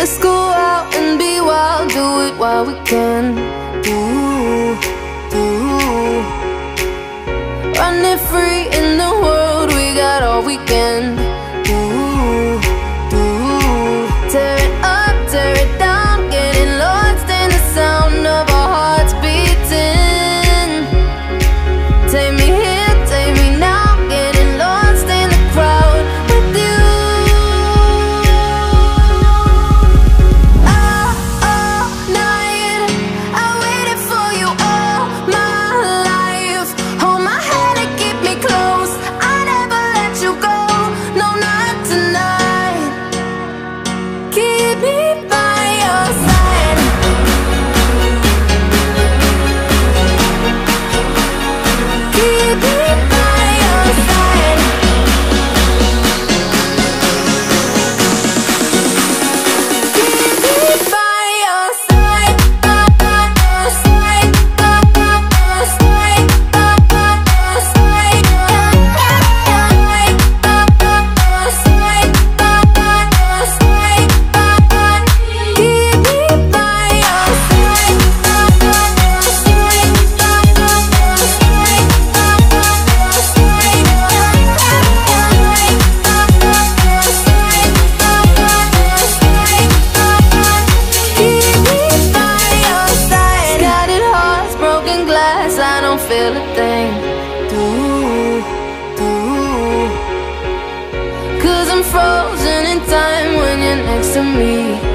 Let's go out and be wild, do it while we can. Ooh, ooh. Running free in the world, we got all weekend. Ooh, ooh. Tear it up, tear it down, getting lost in the sound of our hearts beating. Take me here, take me now, getting lost in the crowd with you. All night, I waited for you all my life. Hold my hand and keep me close, I never let you go, no, not tonight. Keep me by your side. Keep me by your side. Keep me by your side. By your side. By your side. By your side. Keep me by your side. Scattered hearts, broken glass, I don't feel a thing. Ooh, ooh. 'Cause I'm frozen in time when you're next to me.